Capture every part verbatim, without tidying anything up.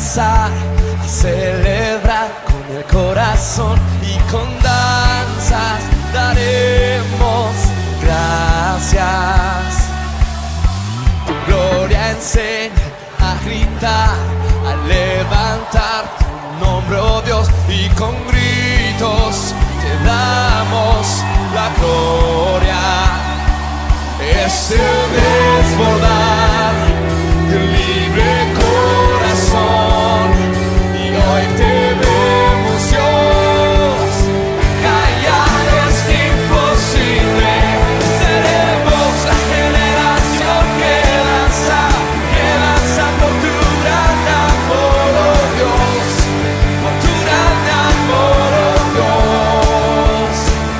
danzar, a celebrar con el corazón y con danzas daremos gracias. Tu gloria enseña a gritar, a levantar tu nombre, oh Dios, y con gritos te damos la gloria. Es el desbordar de un libre corazón, y hoy te vemos, Dios. Callar es imposible, seremos la generación que danza, que danza por tu gran amor, oh Dios, por tu gran amor, oh Dios.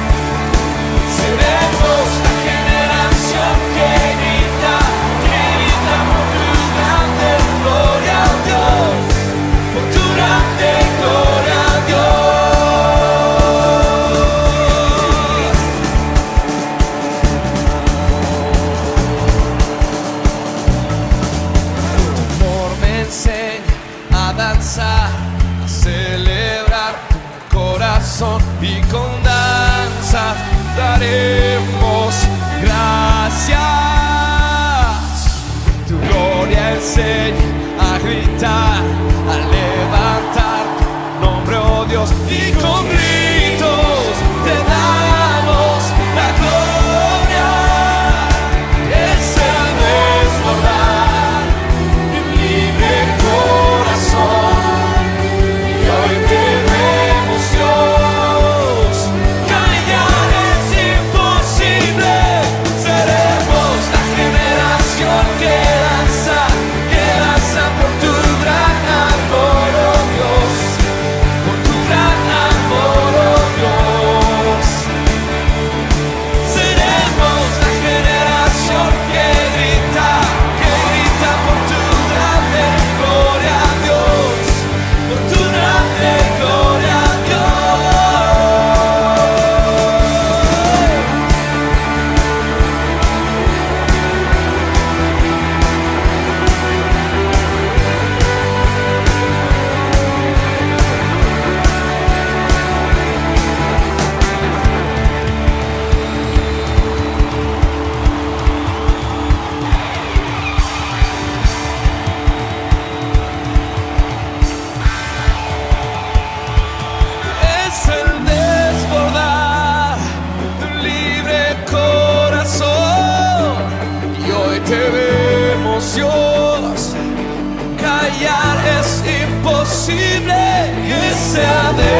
Seremos la generación que grita, que grita por tu grande gloria, oh Dios, por tu grande gloria, oh Dios. Tu amor me enseña a danzar, a celebrar tu corazón, y con danza daremos gracias. Tu gloria enseña a gritar, a levantar tu nombre, oh Dios, y con gritos te damos la gloria. Es el desbordar de un libre corazón, y hoy te vemos, Dios. Callar es imposible, seremos la generación que danza, que danza por tu gran amor, oh Dios, por tu gran amor, oh Dios. Seremos la generación que grita, que grita por tu grande gloria, Dios, por tu grande gloria, Dios. Es el desbordar de un libre corazón, y hoy te vemos, Dios. Callar es imposible, y ese